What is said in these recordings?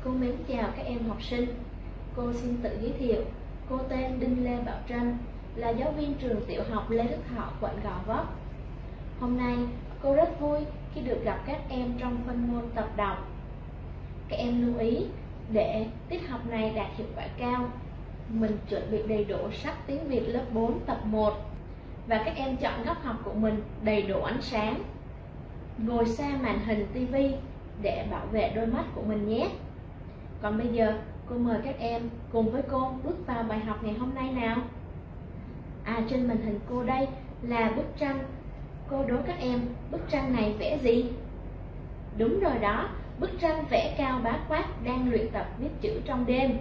Cô mến chào các em học sinh. Cô xin tự giới thiệu. Cô tên Đinh Lê Bảo Trân, là giáo viên trường tiểu học Lê Đức Thọ, quận Gò Vấp. Hôm nay, cô rất vui khi được gặp các em trong phân môn tập đọc. Các em lưu ý, để tiết học này đạt hiệu quả cao, mình chuẩn bị đầy đủ sách tiếng Việt lớp 4 tập 1 và các em chọn góc học của mình đầy đủ ánh sáng, ngồi xa màn hình TV để bảo vệ đôi mắt của mình nhé. Còn bây giờ, cô mời các em cùng với cô bước vào bài học ngày hôm nay nào. Trên màn hình cô đây là bức tranh. Cô đố các em, bức tranh này vẽ gì? Đúng rồi đó, bức tranh vẽ Cao Bá Quát đang luyện tập viết chữ trong đêm.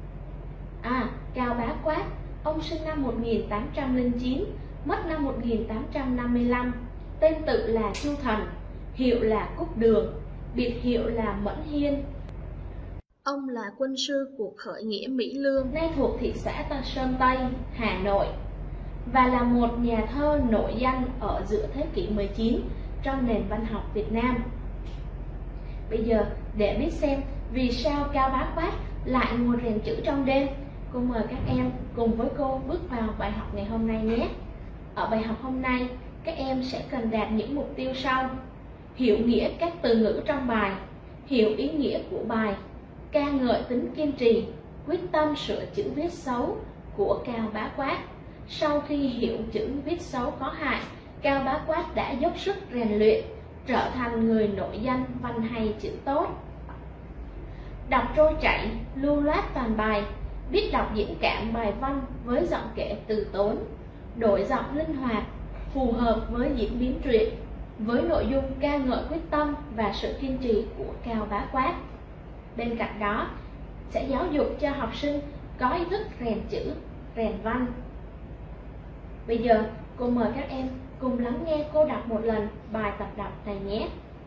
Cao Bá Quát, ông sinh năm 1809, mất năm 1855, tên tự là Chu Thần, hiệu là Cúc Đường, biệt hiệu là Mẫn Hiên. Ông là quân sư của khởi nghĩa Mỹ Lương, nay thuộc thị xã Tân Sơn Tây, Hà Nội, và là một nhà thơ nổi danh ở giữa thế kỷ 19 trong nền văn học Việt Nam. Bây giờ, để biết xem vì sao Cao Bá Quát lại ngồi rèn chữ trong đêm, cô mời các em cùng với cô bước vào bài học ngày hôm nay nhé. Ở bài học hôm nay, các em sẽ cần đạt những mục tiêu sau: hiểu nghĩa các từ ngữ trong bài, hiểu ý nghĩa của bài, ca ngợi tính kiên trì, quyết tâm sửa chữ viết xấu của Cao Bá Quát. Sau khi hiểu chữ viết xấu có hại, Cao Bá Quát đã dốc sức rèn luyện, trở thành người nổi danh văn hay chữ tốt. Đọc trôi chảy, lưu loát toàn bài, biết đọc diễn cảm bài văn với giọng kể từ tốn, đổi giọng linh hoạt, phù hợp với diễn biến truyện, với nội dung ca ngợi quyết tâm và sự kiên trì của Cao Bá Quát. Bên cạnh đó, sẽ giáo dục cho học sinh có ý thức rèn chữ, rèn văn. Bây giờ, cô mời các em cùng lắng nghe cô đọc một lần bài tập đọc này nhé.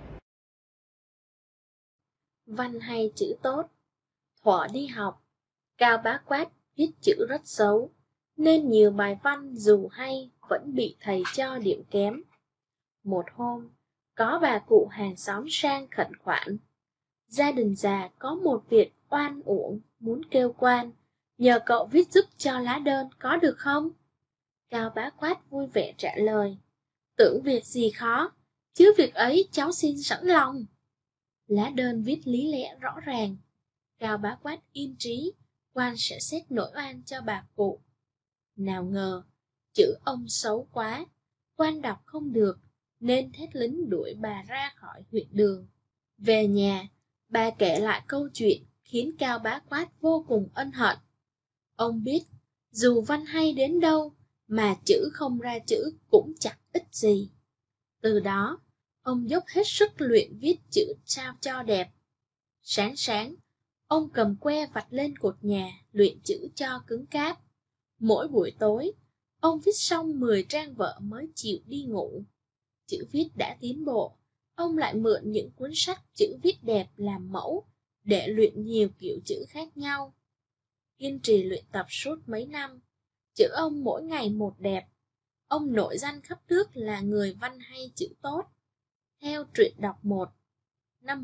Văn hay chữ tốt. Thuở đi học, Cao Bá Quát viết chữ rất xấu, nên nhiều bài văn dù hay vẫn bị thầy cho điểm kém. Một hôm, có bà cụ hàng xóm sang khẩn khoản: gia đình già có một việc oan uổng muốn kêu quan, nhờ cậu viết giúp cho lá đơn có được không? Cao Bá Quát vui vẻ trả lời: tưởng việc gì khó, chứ việc ấy cháu xin sẵn lòng. Lá đơn viết lý lẽ rõ ràng. Cao Bá Quát yên trí, quan sẽ xét nổi oan cho bà cụ. Nào ngờ, chữ ông xấu quá, quan đọc không được, nên thét lính đuổi bà ra khỏi huyện đường. Về nhà, bà kể lại câu chuyện khiến Cao Bá Quát vô cùng ân hận. Ông biết, dù văn hay đến đâu, mà chữ không ra chữ cũng chẳng ích gì. Từ đó, ông dốc hết sức luyện viết chữ sao cho đẹp. Sáng sáng, ông cầm que vạch lên cột nhà luyện chữ cho cứng cáp. Mỗi buổi tối, ông viết xong 10 trang vở mới chịu đi ngủ. Chữ viết đã tiến bộ, ông lại mượn những cuốn sách chữ viết đẹp làm mẫu để luyện nhiều kiểu chữ khác nhau. Kiên trì luyện tập suốt mấy năm, chữ ông mỗi ngày một đẹp. Ông nổi danh khắp nước là người văn hay chữ tốt. Theo truyện đọc 1, năm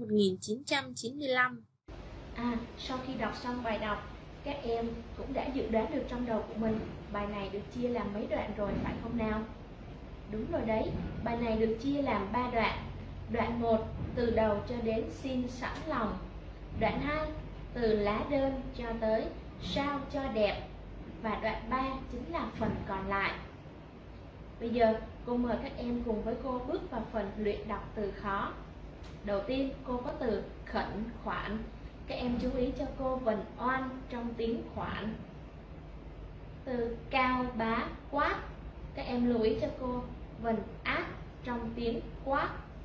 1995. Sau khi đọc xong bài đọc, các em cũng đã dự đoán được trong đầu của mình bài này được chia làm mấy đoạn rồi, phải không nào? Đúng rồi đấy, bài này được chia làm 3 đoạn. Đoạn 1 từ đầu cho đến xin sẵn lòng. Đoạn 2 từ lá đơn cho tới sao cho đẹp. Và đoạn 3 chính là phần còn lại. Bây giờ cô mời các em cùng với cô bước vào phần luyện đọc từ khó. Đầu tiên cô có từ khẩn khoản. Các em chú ý cho cô vần oan trong tiếng khoản. Từ Cao Bá Quát, các em lưu ý cho cô vần ác trong tiếng quát.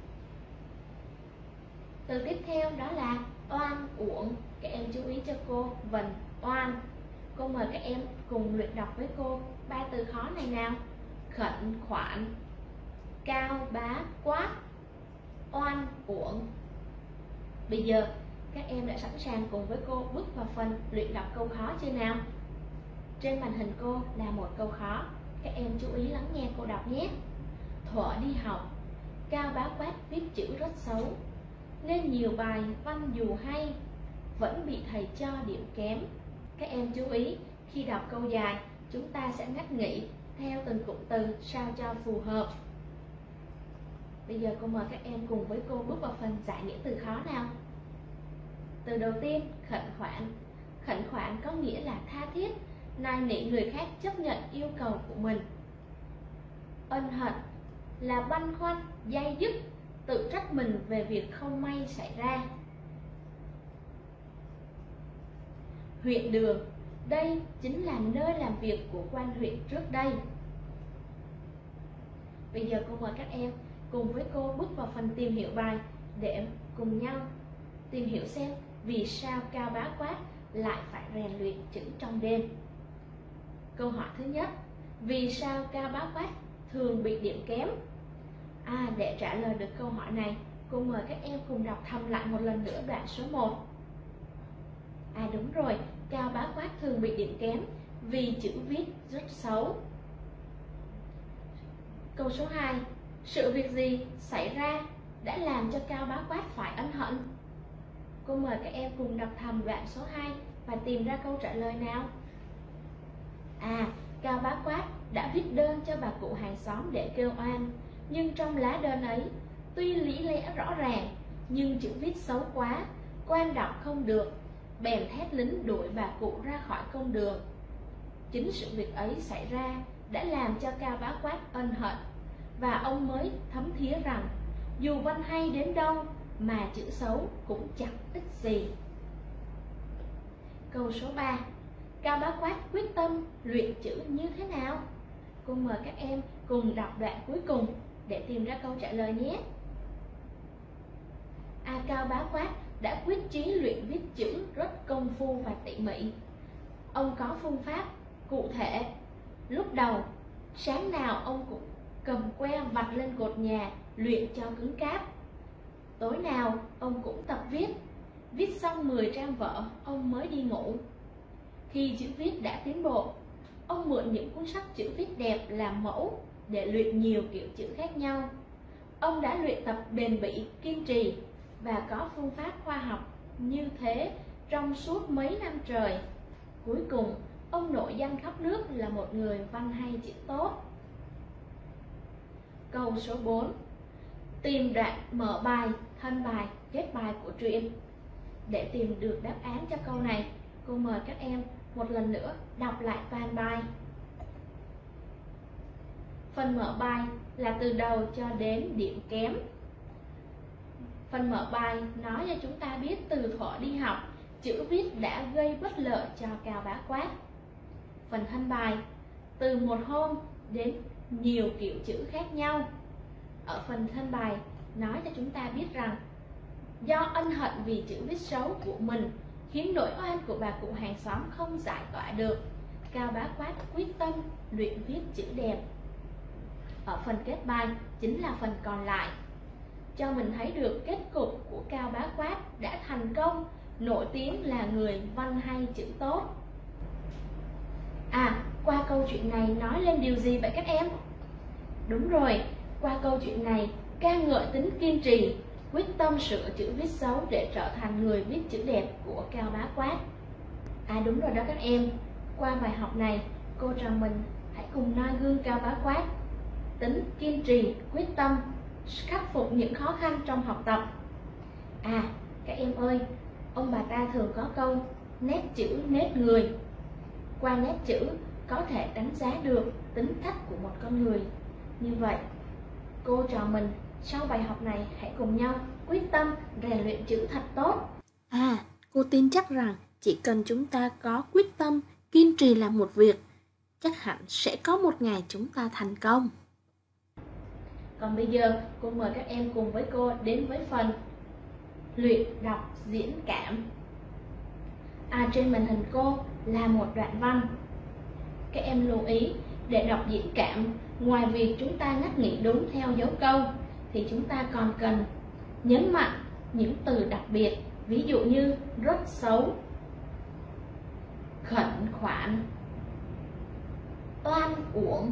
Từ tiếp theo đó là oan uổng. Các em chú ý cho cô vần oan. Cô mời các em cùng luyện đọc với cô 3 từ khó này nào. Khẩn khoản, Cao Bá Quát, oan uổng. Bây giờ các em đã sẵn sàng cùng với cô bước vào phần luyện đọc câu khó chưa nào? Trên màn hình cô là một câu khó. Các em chú ý lắng nghe cô đọc nhé. Thuở đi học, Cao Bá Quát viết chữ rất xấu, nên nhiều bài văn dù hay vẫn bị thầy cho điểm kém. Các em chú ý, khi đọc câu dài, chúng ta sẽ ngắt nghĩ theo từng cụm từ sao cho phù hợp. Bây giờ cô mời các em cùng với cô bước vào phần giải nghĩa từ khó nào. Từ đầu tiên, khẩn khoản. Khẩn khoản có nghĩa là tha thiết, nài nỉ người khác chấp nhận yêu cầu của mình. Ân hận là băn khoăn, day dứt, tự trách mình về việc không may xảy ra. Huyện đường, đây chính là nơi làm việc của quan huyện trước đây. Bây giờ cô mời các em cùng với cô bước vào phần tìm hiểu bài để cùng nhau tìm hiểu xem vì sao Cao Bá Quát lại phải rèn luyện chữ trong đêm. Câu hỏi thứ nhất, vì sao Cao Bá Quát thường bị điểm kém? Để trả lời được câu hỏi này, cô mời các em cùng đọc thầm lại một lần nữa đoạn số 1. Đúng rồi, Cao Bá Quát thường bị điểm kém vì chữ viết rất xấu. Câu số 2, sự việc gì xảy ra đã làm cho Cao Bá Quát phải ân hận? Cô mời các em cùng đọc thầm đoạn số 2 và tìm ra câu trả lời nào. Cao Bá Quát đã viết đơn cho bà cụ hàng xóm để kêu oan, nhưng trong lá đơn ấy, tuy lý lẽ rõ ràng, nhưng chữ viết xấu quá, quan đọc không được, bèn thét lính đuổi bà cụ ra khỏi công đường. Chính sự việc ấy xảy ra đã làm cho Cao Bá Quát ân hận, và ông mới thấm thía rằng dù văn hay đến đâu mà chữ xấu cũng chẳng ích gì. Câu số 3, Cao Bá Quát quyết tâm luyện chữ như thế nào? Cô mời các em cùng đọc đoạn cuối cùng để tìm ra câu trả lời nhé. Cao Bá Quát đã quyết chí luyện viết chữ rất công phu và tỉ mỉ. Ông có phương pháp cụ thể. Lúc đầu, sáng nào ông cũng cầm que vạch lên cột nhà luyện cho cứng cáp. Tối nào ông cũng tập viết. Viết xong 10 trang vở, ông mới đi ngủ. Khi chữ viết đã tiến bộ, ông mượn những cuốn sách chữ viết đẹp làm mẫu để luyện nhiều kiểu chữ khác nhau. Ông đã luyện tập bền bỉ, kiên trì và có phương pháp khoa học như thế trong suốt mấy năm trời. Cuối cùng, ông nổi danh khắp nước là một người văn hay chữ tốt. Câu số 4, tìm đoạn mở bài, thân bài, kết bài của truyện. Để tìm được đáp án cho câu này, cô mời các em một lần nữa đọc lại toàn bài. Phần mở bài là từ đầu cho đến điểm kém. Phần mở bài nói cho chúng ta biết từ thuở đi học, chữ viết đã gây bất lợi cho Cao Bá Quát. Phần thân bài, từ một hôm đến nhiều kiểu chữ khác nhau. Ở phần thân bài nói cho chúng ta biết rằng do ân hận vì chữ viết xấu của mình khiến nỗi oan của bà cụ hàng xóm không giải tỏa được, Cao Bá Quát quyết tâm luyện viết chữ đẹp. Ở phần kết bài chính là phần còn lại, cho mình thấy được kết cục của Cao Bá Quát đã thành công, nổi tiếng là người văn hay chữ tốt. Qua câu chuyện này nói lên điều gì vậy các em? Đúng rồi, qua câu chuyện này ca ngợi tính kiên trì, quyết tâm sửa chữ viết xấu để trở thành người viết chữ đẹp của Cao Bá Quát. Đúng rồi đó các em, qua bài học này cô trò mình hãy cùng noi gương Cao Bá Quát, tính kiên trì, quyết tâm, khắc phục những khó khăn trong học tập. Các em ơi, ông bà ta thường có câu nét chữ nết người. Qua nét chữ có thể đánh giá được tính cách của một con người. Như vậy, cô trò mình sau bài học này hãy cùng nhau quyết tâm rèn luyện chữ thật tốt. Cô tin chắc rằng chỉ cần chúng ta có quyết tâm, kiên trì làm một việc, chắc hẳn sẽ có một ngày chúng ta thành công. Còn bây giờ, cô mời các em cùng với cô đến với phần luyện đọc diễn cảm. Trên màn hình cô là một đoạn văn. Các em lưu ý, để đọc diễn cảm, ngoài việc chúng ta ngắt nghĩ đúng theo dấu câu, thì chúng ta còn cần nhấn mạnh những từ đặc biệt, ví dụ như rất xấu, khẩn khoản, oan uổng,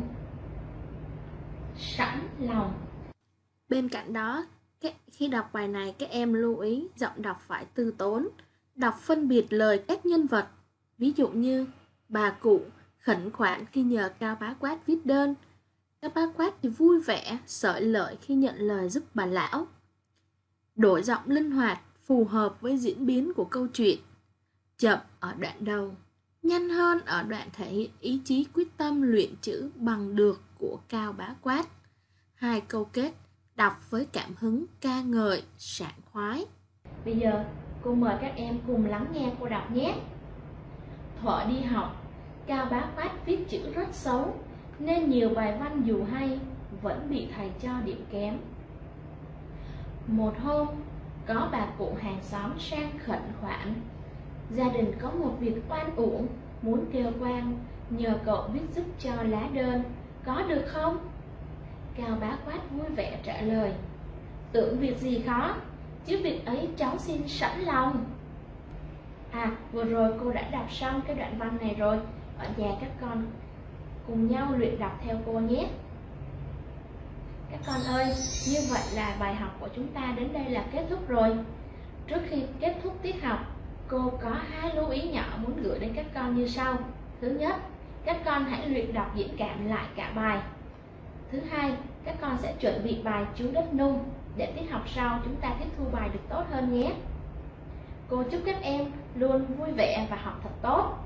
sẵn lòng. Bên cạnh đó, khi đọc bài này các em lưu ý giọng đọc phải từ tốn, Đọc phân biệt lời các nhân vật, ví dụ như bà cụ khẩn khoản khi nhờ Cao Bá Quát viết đơn. Cao Bá Quát thì vui vẻ, xởi lợi khi nhận lời giúp bà lão. Đổi giọng linh hoạt, phù hợp với diễn biến của câu chuyện. Chậm ở đoạn đầu, nhanh hơn ở đoạn thể hiện ý chí quyết tâm luyện chữ bằng được của Cao Bá Quát. Hai câu kết, đọc với cảm hứng ca ngợi, sảng khoái. Bây giờ, cô mời các em cùng lắng nghe cô đọc nhé. Thuở đi học, Cao Bá Quát viết chữ rất xấu, nên nhiều bài văn dù hay vẫn bị thầy cho điểm kém. Một hôm, có bà cụ hàng xóm sang khẩn khoản. Gia đình có một việc oan uổng, muốn kêu quan, nhờ cậu viết giúp cho lá đơn, có được không? Cao Bá Quát vui vẻ trả lời, tưởng việc gì khó, chứ việc ấy cháu xin sẵn lòng. Vừa rồi cô đã đọc xong cái đoạn văn này rồi, ở nhà các con cùng nhau luyện đọc theo cô nhé. Các con ơi, như vậy là bài học của chúng ta đến đây là kết thúc rồi. Trước khi kết thúc tiết học, cô có 2 lưu ý nhỏ muốn gửi đến các con như sau. Thứ nhất, các con hãy luyện đọc diễn cảm lại cả bài. Thứ hai, các con sẽ chuẩn bị bài chú đất nung để tiết học sau chúng ta tiếp thu bài được tốt hơn nhé. Cô chúc các em luôn vui vẻ và học thật tốt.